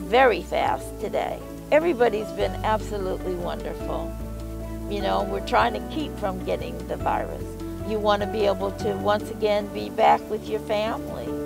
very fast today. Everybody's been absolutely wonderful. You know, we're trying to keep from getting the virus. You want to be able to once again be back with your family.